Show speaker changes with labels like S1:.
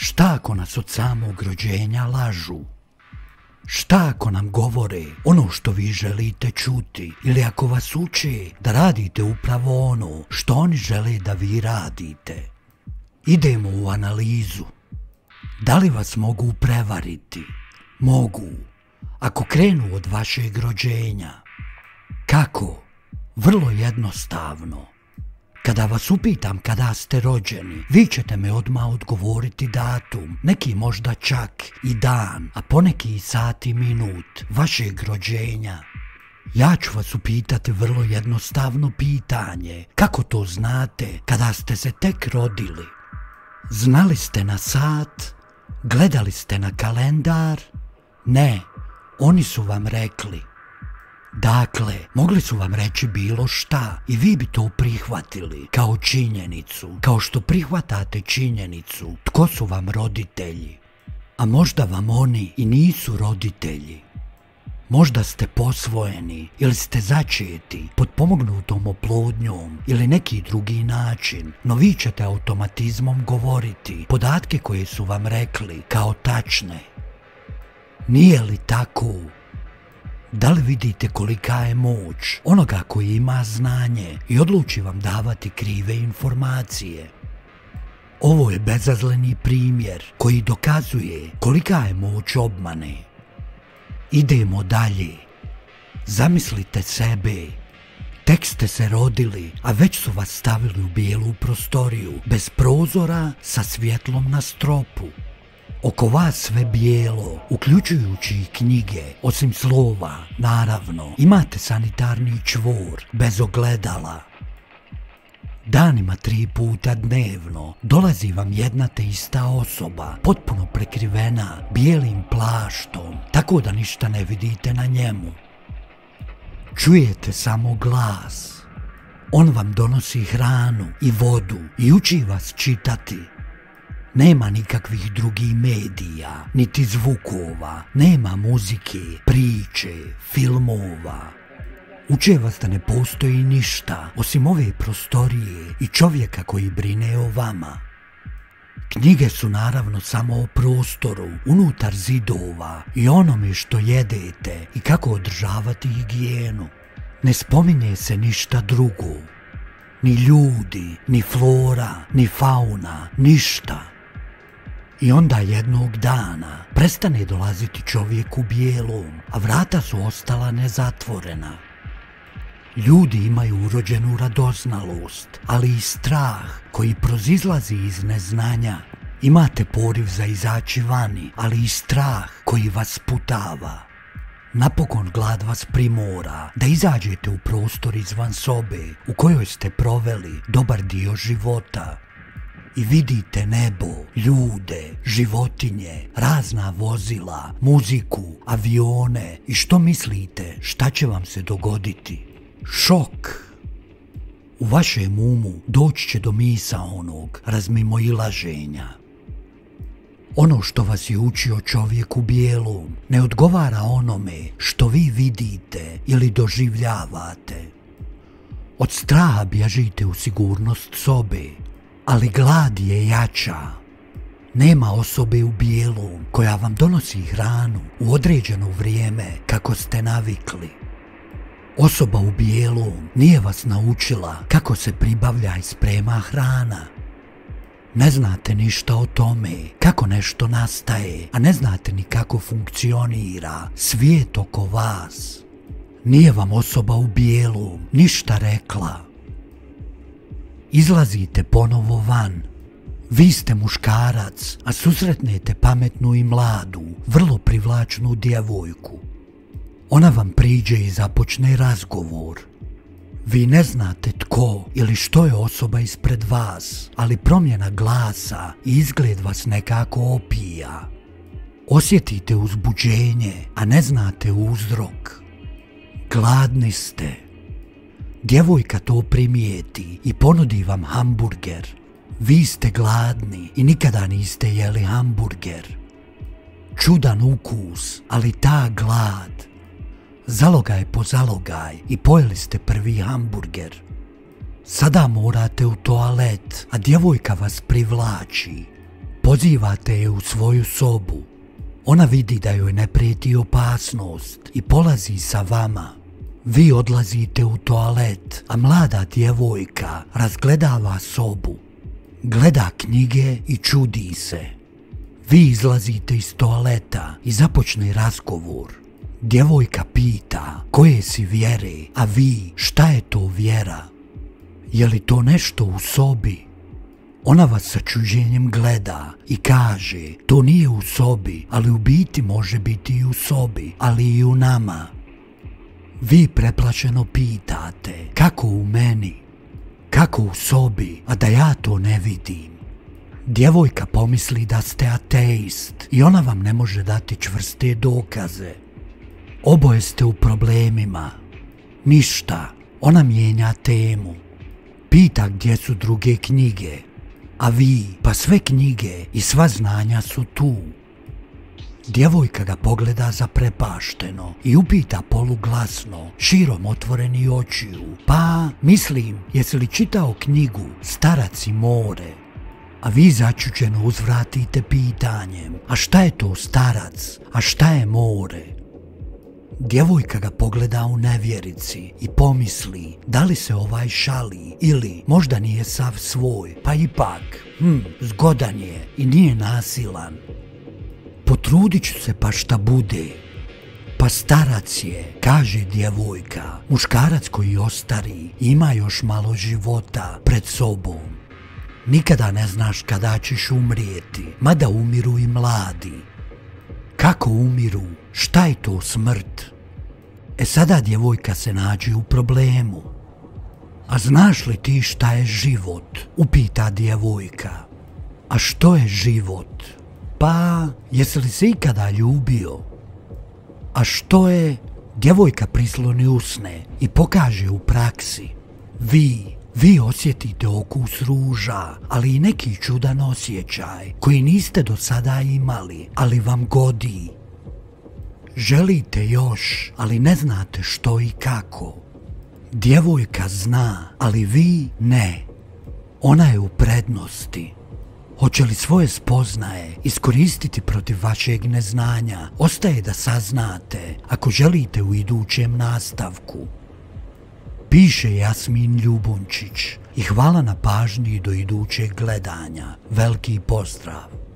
S1: Šta ako nas od samog rođenja lažu? Šta ako nam govore ono što vi želite čuti, ili ako vas uče da radite upravo ono što oni žele da vi radite? Idemo u analizu. Da li vas mogu prevariti? Mogu. Ako krenu od vašeg rođenja. Kako? Vrlo jednostavno. Kada vas upitam kada ste rođeni, vi ćete me odmah odgovoriti datum, neki možda čak i dan, a poneki i sat i minut vašeg rođenja. Ja ću vas upitati vrlo jednostavno pitanje. Kako to znate kada ste se tek rodili? Znali ste na sat? Gledali ste na kalendar? Ne, oni su vam rekli. Dakle, mogli su vam reći bilo šta i vi bi to prihvatili kao činjenicu, kao što prihvatate činjenicu tko su vam roditelji. A možda vam oni i nisu roditelji. Možda ste posvojeni ili ste začeti potpomognutom oplodnjom ili neki drugi način, no vi ćete automatizmom govoriti podatke koje su vam rekli kao tačne. Nije li tako? Da li vidite kolika je moć onoga koji ima znanje i odluči vam davati krive informacije? Ovo je bezazleni primjer koji dokazuje kolika je moć obmane. Idemo dalje. Zamislite sebe. Tek ste se rodili, a već su vas stavili u bijelu prostoriju, bez prozora, sa svjetlom na stropu. Oko vas sve bijelo, uključujući i knjige, osim slova, naravno. Imate sanitarni čvor, bez ogledala. Danima 3 puta dnevno dolazi vam jedna te ista osoba, potpuno prekrivena bijelim plaštom, tako da ništa ne vidite na njemu. Čujete samo glas. On vam donosi hranu i vodu i uči vas čitati. Nema nikakvih drugih medija, niti zvukova, nema muzike, priče, filmova. Uče vas da ne postoji ništa osim ove prostorije i čovjeka koji brine o vama. Knjige su naravno samo o prostoru, unutar zidova i onome što jedete i kako održavati higijenu. Ne spominje se ništa drugo. Ni ljudi, ni flora, ni fauna, ništa. I onda jednog dana prestane dolaziti čovjek u bijelom, a vrata su ostala nezatvorena. Ljudi imaju urođenu radoznalost, ali i strah koji proizlazi iz neznanja. Imate poriv za izaći vani, ali i strah koji vas sputava. Napokon glad vas primora da izađete u prostor izvan sobe u kojoj ste proveli dobar dio života. I vidite nebo, ljude, životinje, razna vozila, muziku, avione i što mislite šta će vam se dogoditi? Šok. U vašem umu doći će do misaonog razmimoilaženja. Ono što vas je učio čovjek u bijelom ne odgovara onome što vi vidite ili doživljavate. Od straha bježite u sigurnost sobe, ali glad je jača. Nema osobe u bijelom koja vam donosi hranu u određeno vrijeme kako ste navikli. Osoba u bijelom nije vas naučila kako se pribavlja i sprema hrana. Ne znate ništa o tome kako nešto nastaje, a ne znate ni kako funkcionira svijet oko vas. Nije vam osoba u bijelom ništa rekla. Izlazite ponovo van. Vi ste muškarac, a susretnete pametnu i mladu, vrlo privlačnu djevojku. Ona vam priđe i započne razgovor. Vi ne znate tko ili što je osoba ispred vas, ali promjena glasa i izgled vas nekako opija. Osjetite uzbuđenje, a ne znate uzrok. Gladni ste. Djevojka to primijeti i ponudi vam hamburger. Vi ste gladni i nikada niste jeli hamburger. Čudan ukus, ali ta glad. Zalogaj po zalogaj i pojeli ste prvi hamburger. Sada morate u toalet, a djevojka vas privlači. Pozivate je u svoju sobu. Ona vidi da joj ne prijeti opasnost i polazi sa vama. Vi odlazite u toalet, a mlada djevojka razgledava sobu. Gleda knjige i čudi se. Vi izlazite iz toaleta i započne razgovor. Djevojka pita koje si vjere, a vi šta je to vjera? Je li to nešto u sobi? Ona vas sa čuđenjem gleda i kaže to nije u sobi, ali u biti može biti i u sobi, ali i u nama. Vi preplašeno pitate kako u meni, kako u sobi, a da ja to ne vidim. Djevojka pomisli da ste ateist i ona vam ne može dati čvrste dokaze. Oboje ste u problemima. Ništa, ona mijenja temu. Pita gdje su druge knjige, a vi, pa sve knjige i sva znanja su tu. Djevojka ga pogleda zaprepašteno i upita poluglasno, širom otvoreni očiju, pa, mislim, jesi li čitao knjigu Starac i more? A vi začuđeno uzvratite pitanjem, a šta je to starac, a šta je more? Djevojka ga pogleda u nevjerici i pomisli da li se ovaj šali ili možda nije sav svoj, pa ipak, zgodan je i nije nasilan. Potrudit ću se pa šta bude. Pa starac je, kaže djevojka, muškarac koji ostari ima još malo života pred sobom. Nikada ne znaš kada ćeš umrijeti, mada umiru i mladi. Kako umiru? Šta je to smrt? Sada djevojka se nađe u problemu. A znaš li ti šta je život? Upita djevojka. A što je život? Pa, jesi li se ikada ljubio? A što je? Djevojka prisloni usne i pokaže u praksi. Vi osjetite okus ruža, ali i neki čudan osjećaj koji niste do sada imali, ali vam godi. Želite još, ali ne znate što i kako. Djevojka zna, ali vi ne. Ona je u prednosti. Hoće li svoje spoznaje iskoristiti protiv vašeg neznanja, ostaje da saznate ako želite u idućem nastavku. Piše Jasmin Ljubunčić i hvala na pažnji do idućeg gledanja. Veliki pozdrav!